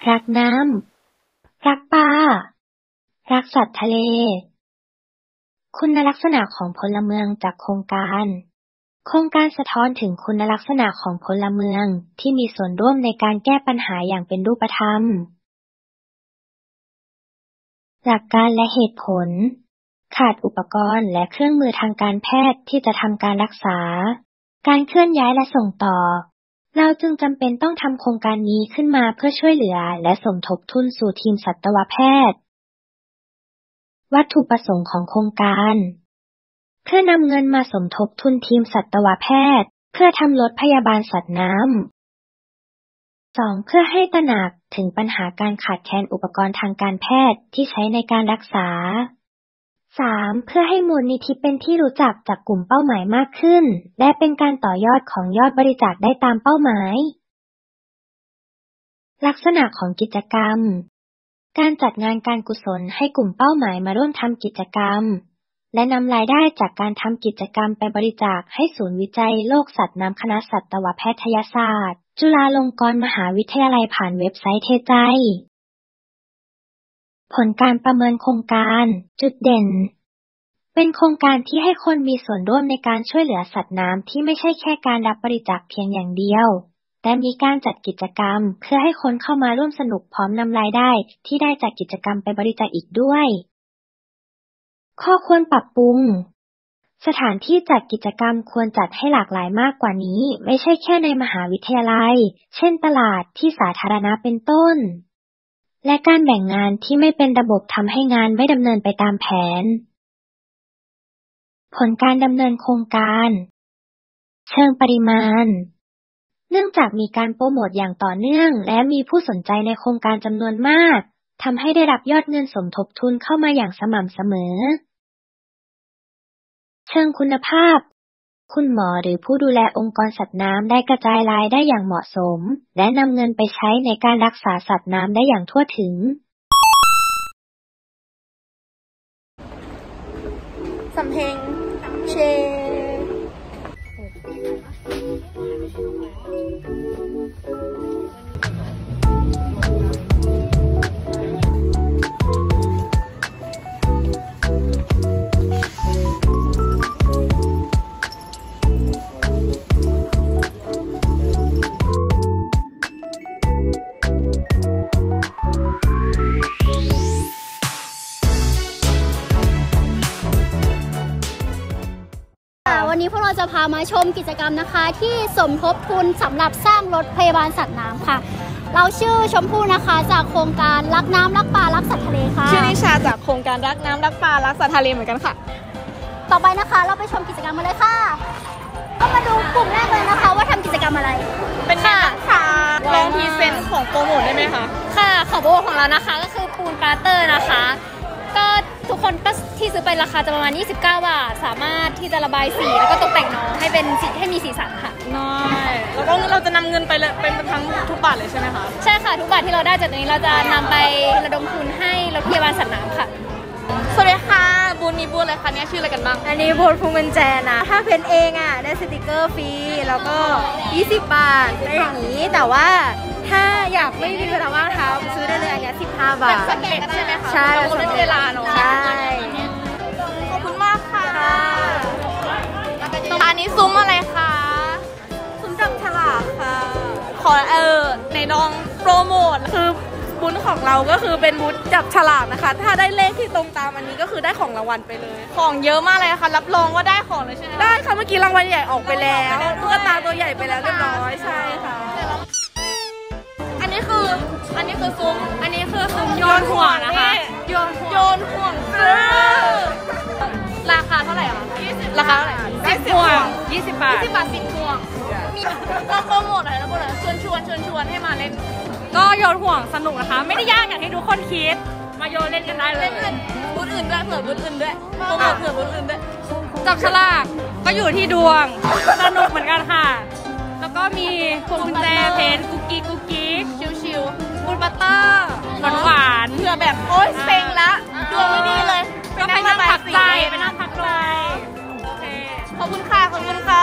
รักน้ำรักปลารักสัตว์ทะเลคุณลักษณะของพลเมืองจากโครงการสะท้อนถึงคุณลักษณะของพลเมืองที่มีส่วนร่วมในการแก้ปัญหาอย่างเป็นรูปธรรมหลักการและเหตุผลขาดอุปกรณ์และเครื่องมือทางการแพทย์ที่จะทำการรักษาการเคลื่อนย้ายและส่งต่อเราจึงจำเป็นต้องทำโครงการนี้ขึ้นมาเพื่อช่วยเหลือและสมทบทุนสู่ทีมสัตวแพทย์วัตถุประสงค์ของโครงการเพื่อนำเงินมาสมทบทุนทีมสัตวแพทย์เพื่อทำรถพยาบาลสัตว์น้ำ 2. เพื่อให้ตระหนักถึงปัญหาการขาดแคลนอุปกรณ์ทางการแพทย์ที่ใช้ในการรักษา 3. เพื่อให้มูลนิธิเป็นที่รู้จักจากกลุ่มเป้าหมายมากขึ้นและเป็นการต่อยอดของยอดบริจาคได้ตามเป้าหมายลักษณะของกิจกรรมการจัดงานการกุศลให้กลุ่มเป้าหมายมาร่วมทำกิจกรรมและนำรายได้จากการทำกิจกรรมไปบริจาคให้ศูนย์วิจัยโรคสัตว์น้ำคณะสัตวแพทยศาสตร์จุฬาลงกรณ์มหาวิทยาลัยผ่านเว็บไซต์เทใจผลการประเมินโครงการจุดเด่นเป็นโครงการที่ให้คนมีส่วนร่วมในการช่วยเหลือสัตว์น้ำที่ไม่ใช่แค่การรับบริจาคเพียงอย่างเดียวแต่มีการจัดกิจกรรมเพื่อให้คนเข้ามาร่วมสนุกพร้อมนำรายได้ที่ได้จากกิจกรรมไปบริจาคอีกด้วยข้อควรปรับปรุงสถานที่จัดกิจกรรมควรจัดให้หลากหลายมากกว่านี้ไม่ใช่แค่ในมหาวิทยาลัยเช่นตลาดที่สาธารณะเป็นต้นและการแบ่งงานที่ไม่เป็นระบบทำให้งานไม่ดำเนินไปตามแผนผลการดำเนินโครงการเชิงปริมาณเนื่องจากมีการโปรโมทอย่างต่อเนื่องและมีผู้สนใจในโครงการจำนวนมากทำให้ได้รับยอดเงินสมทบทุนเข้ามาอย่างสม่ำเสมอเชิงคุณภาพคุณหมอหรือผู้ดูแลองค์กรสัตว์น้ำได้กระจายรายได้อย่างเหมาะสมและนำเงินไปใช้ในการรักษาสัตว์น้ำได้อย่างทั่วถึงสำเพ็งเชวันนี้พวกเราจะพามาชมกิจกรรมนะคะที่สมทบทุนสำหรับสร้างรถพยาบาลสัตว์น้ำค่ะเราชื่อชมพู่นะคะจากโครงการรักน้ำรักปลารักสัตว์ทะเลค่ะชื่อนิชาจากโครงการรักน้ำรักปลารักสัตว์ทะเลเหมือนกันค่ะต่อไปนะคะเราไปชมกิจกรรมมาเลยค่ะก็มาดูกลุ่มแรกเลยนะคะว่าทำกิจกรรมอะไรเป็นค่ะลองพรีเซนต์ของโปรโมทได้ไหมคะค่ะของโปรโมทของเรานะคะก็คือปูนปลาเตอร์นะคะก็ทุกคนก็ที่ซื้อไปราคาจะประมาณ29 บาทสามารถที่จะระบายสีแล้วก็ตกแต่งน้องให้เป็นสีให้มีสีสันค่ะน้อยแล้วก็เราจะนำเงินไปเลยเป็นทั้งทุกบาทเลยใช่ไหมคะใช่ค่ะทุกบาทที่เราได้จากนี้เราจะนำไประดมทุนให้รถพยาบาลสัตว์น้ำค่ะสวัสดีค่ะบูธนี้บูธอะไรคะเนี่ยชื่ออะไรกันบ้างอันนี้บูธพวงกุญแจนะถ้าเพ้นเองอ่ะได้สติกเกอร์ฟรีแล้วก็20 บาทได้อย่างนี้แต่ว่าถ้าอยากไม่มีเวลาว่างทำซื้อได้เลยอันนี้15 บาทสังเกตใช่ไหมคะใช่เราได้เวลาเนาะใช่ขอบคุณมากค่ะอันนี้ซุ้มอะไรคะซุ้มจับฉลากค่ะขอในน้องโปรโมทคือบูธของเราก็คือเป็นบูธจับฉลากนะคะถ้าได้เลขที่ตรงตามอันนี้ก็คือได้ของรางวัลไปเลยของเยอะมากเลยค่ะรับรองว่าได้ของเลยใช่ไหมได้ค่ะเมื่อกี้รางวัลใหญ่ออกไปแล้วตุ๊กตาตัวใหญ่ไปแล้วเรียบร้อยใช่ค่ะอันนี้คือซุ้มอันนี้คือซุ้มโยนห่วงนะคะโยนห่วงราคาเท่าไหร่คะราคาเท่าไหร่10 ห่วง20 บาท10 ห่วงมีเราโปรโมทอะไรนะโปรโมทชวนให้มาเล่นก็โยนห่วงสนุกนะคะไม่ได้ยากอย่างที่ทุกคนคิดมาโยนเล่นกันได้เลยเล่นบูธอื่นด้วยเผื่อบูธอื่นด้วยโปรโมทเผื่อบูธอื่นด้วยจับฉลากก็อยู่ที่ดวงสนุกเหมือนกันค่ะแล้วก็มีพวงกุญแจเพนกุ๊กกิ๊กชิวบูธบัตเตอร์หวานเผื่อแบบโอ๊ยเซ็งละดวงไม่ดีเลยก็ไปนั่งพักใจโอเคขอบคุณค่ะ